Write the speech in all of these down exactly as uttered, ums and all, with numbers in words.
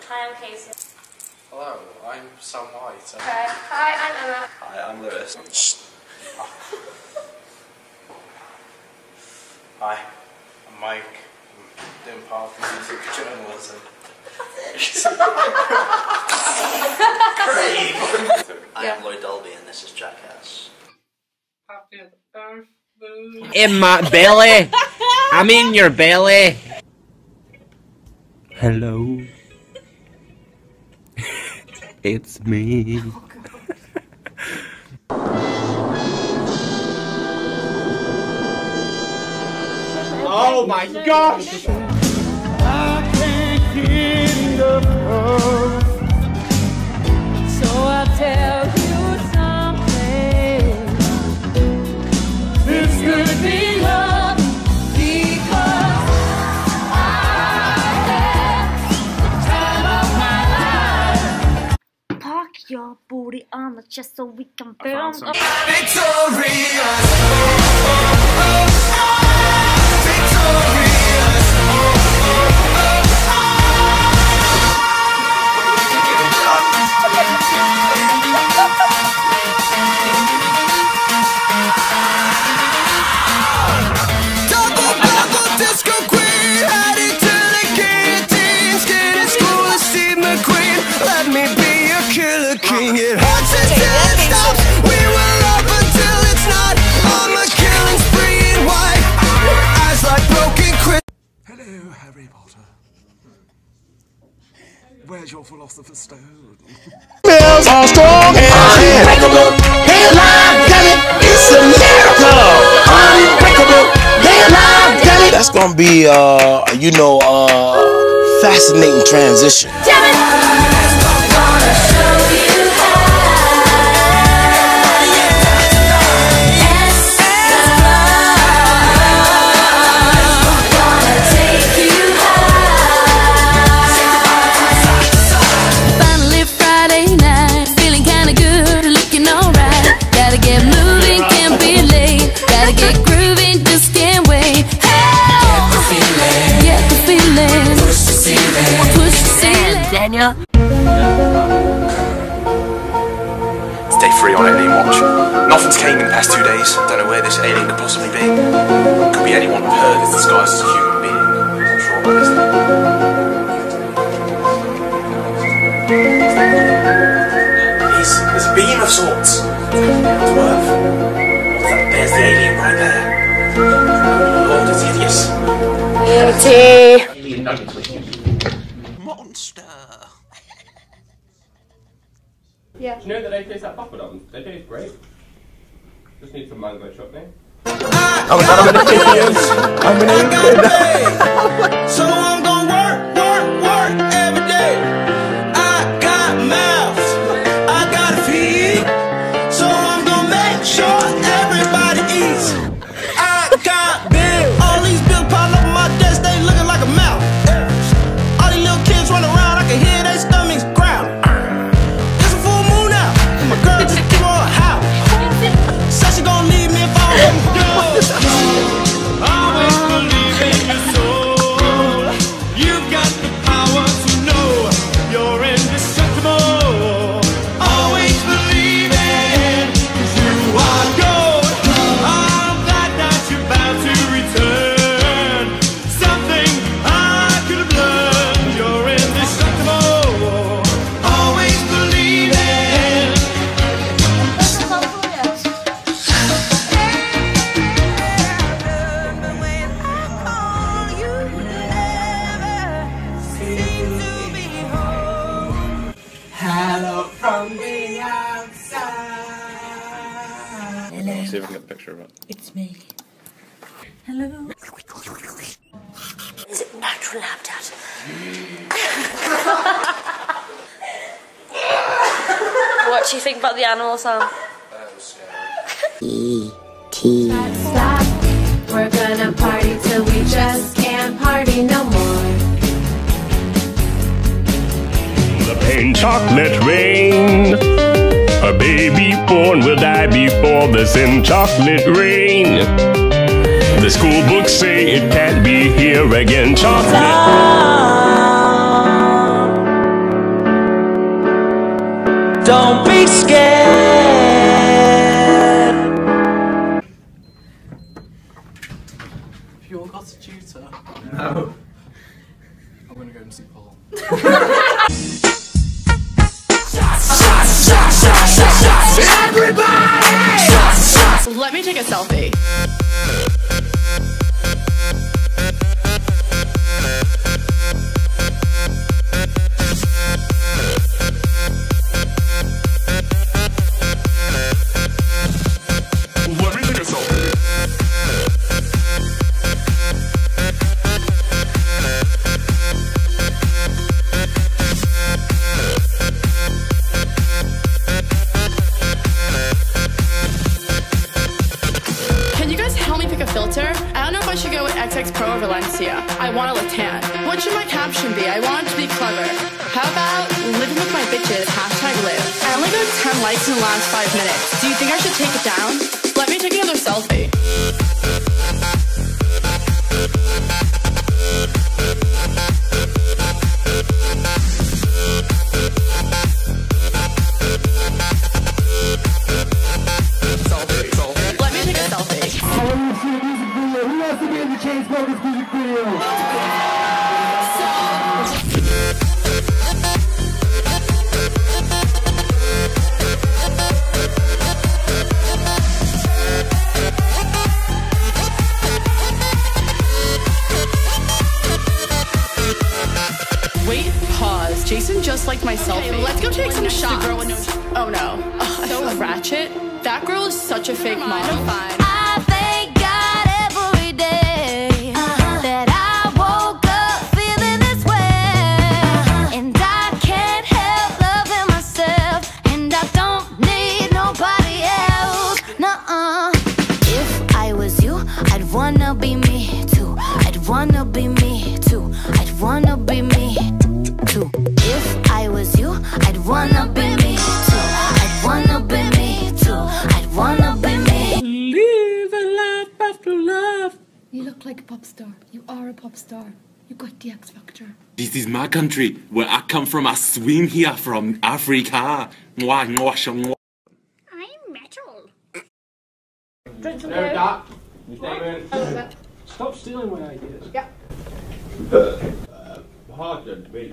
Hi, I'm Casey. Hello, I'm Sam White. Okay. Hi, I'm Emma. Hi, I'm Lewis. Hi, I'm Mike. I'm doing part of music journalism. Great! I Yeah. am Lloyd Dolby and this is Jackass. Happy birthday. In my belly. I'm in your belly. Hello. It's me. Oh my gosh! I can't get enough of. So I'll tell you something. This could be love because I had the time of my life. Park your booty on the chest so we can film. Victorious. King, it hurts until it stops. We will love until it's not. On the killing spree in white, eyes like broken crystal. Hello, Harry Potter. Where's your philosopher's stone? Feels all strong and unbreakable. They alive, damn it! It's a miracle. Unbreakable. They alive, damn it! That's gonna be, uh, you know, uh, fascinating transition. Damn it! Daniel. Stay free on Alien Watch. Nothing's came in the past two days. Don't know where this alien could possibly be. Could be anyone we've heard is disguised as a human being. I'm not sure about this. He's, he's a beam of sorts. It's worth. There's the alien right there. Lord, it's hideous. Beauty. Monster. Yeah. Do you know that they taste like poppadoms? They taste great. Just need some mango chutney. I'm an idiot. I'm an idiot. So I'm gonna work, work, work every day. I got mouths, I gotta feed. So I'm gonna make sure everybody eats. I got bills. All these bills pile up on my desk, they looking like a mouth. All these little kids run around, I can hear their stomachs growl. It's a full moon out, and my girl just keep on house. Said she gon' leave me if I don't go. Always believe in your soul. You got the power to know you're indestructible. Always believe it, 'cause you are gold. I'm glad that you're bound to return. Something I could have learned. You're indestructible. Always believe it. Hello from the outside. See if I can get the picture of it. It's me. Hello. Is it natural habitat? What do you think about the animal, Sam? That was scary. E T Stop. We're gonna party till we just can't party no more. The pain chocolate rain. A baby born will die before the sin chocolate rain. The school books say it can't be here again. Chocolate. Don't be scared. Have you all got a tutor? No. I'm gonna go and see Paul. Let me take a selfie. Let me take a selfie. Can you guys help me pick a filter? I don't know if I should go with X X Pro or Valencia. I want to look tan. What should my caption be? I want it to be clever. How about living with my bitches, hashtag live. I only got ten likes in the last five minutes. Do you think I should take it down? Let me take another selfie. Selfie, selfie. Let me take a selfie. Who wants to be in the Chainsmokers music video? Wait, pause. Jason just liked my selfie. Okay, let's go take some shots. Oh no. Oh, so ratchet. That girl is such a fake mom. Fine. I thank God every day that I woke up feeling this way, and I can't help loving myself, and I don't need nobody else. Nuh-uh. If I was you, I'd wanna be me too. I'd wanna be me too. I'd wanna be me too. If I was you, I'd wanna be me too. I'd wanna be me too. I'd wanna be me. Live a life after love. You look like a pop star. You are a pop star. You got the X Factor. This is my country, where I come from. I swim here from Africa. Mwah, mwah, mwah. I'm metal. Drink some no, Doc. Stop stealing my ideas. Yeah. Uh, hard to beat.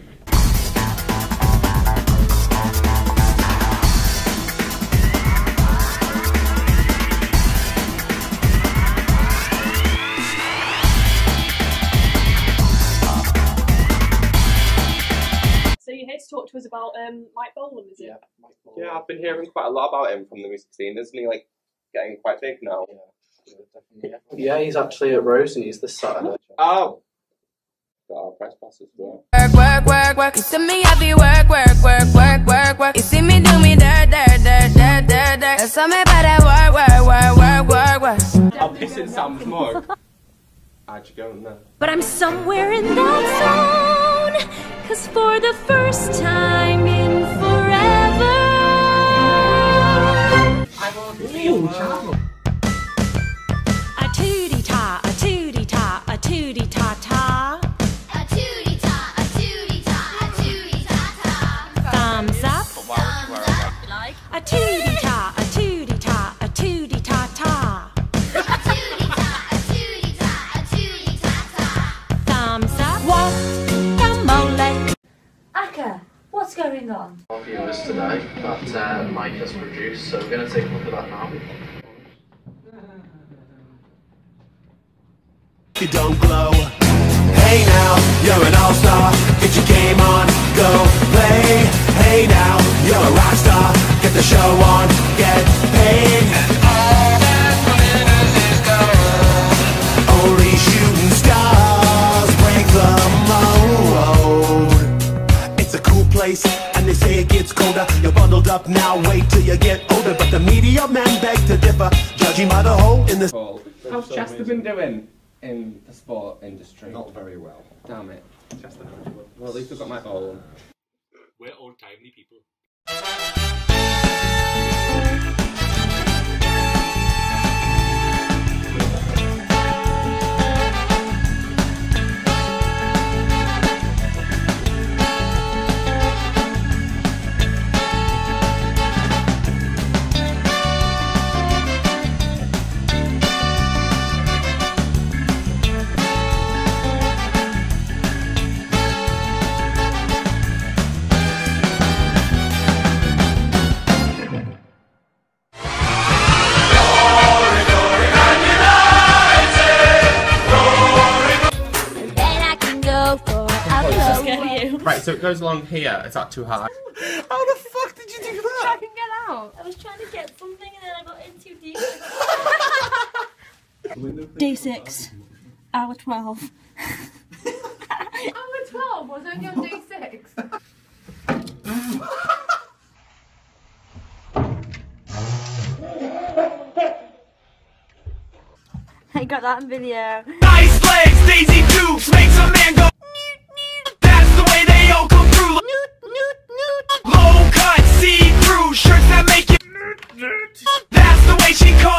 So you're here to talk to us about um, Mike Bolan, is it? Yeah, Mike Bolan. Yeah, I've been hearing quite a lot about him from the music scene. Isn't he like getting quite big now? Yeah, yeah, definitely. Yeah, he's actually at Rosie's this Saturday. Oh! Got our press pass as well. Work, work, work, work. You see me heavy work, work, work, work, work, work. You see me do me dirt, dirt, dirt, dirt, dirt, dirt. There's something about that work, work, work, work, work, work. I'll piss in Sam's mug. How'd you go in there? But I'm somewhere in that zone, 'cause for the first time in forever, I will feel a tootie ta, a tootie ta, a tootie ta ta. A tootie ta, a tootie ta, a tootie ta ta. Thumbs up. But why would you wear a wig? Like a tootie ta, a tootie ta, a tootie ta ta. A tootie ta, a tootie ta, a tootie ta ta. Thumbs up. Guacamole. Akka, what's going on? Our viewers today that uh, Mike has produced, so we're going to take a look at that now. You don't glow. Hey now, you're an all-star. Get your game on, go play. Hey now, you're a rock star. Get the show on, get paid. And all that glitters is gold. Only shooting stars break the mold. It's a cool place, and they say it gets colder. You're bundled up now, wait till you get older. But the media men beg to differ, judging by the hole in the... How's Chester been doing in the sport industry? Not very well. Damn it. Chester. Well, at least I've got my ball on. We're old-timey people. so it goes along here. Is that too high? How the fuck did you do that? I can get out. I was trying to get something and then I got in too deep. Day six, hour twelve. Hour twelve? Was only on day six? I got that in video. Nice legs, Daisy Dukes makes a man go. That's the way they all come through. Low cut, see through shirts that make you. That's the way she calls.